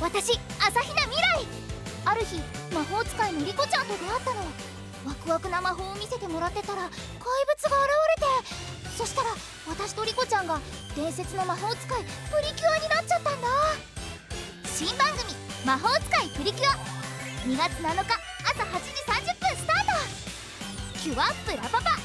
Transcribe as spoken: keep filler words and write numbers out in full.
私朝比奈未来。ある日魔法使いのリコちゃんと出会ったの。ワクワクな魔法を見せてもらってたら怪物が現れて、そしたら私とリコちゃんが伝説の魔法使いプリキュアになっちゃったんだ。新番組「魔法使いプリキュア」にがつなのか朝はちじさんじゅっぷんスタート。キュアップラパパ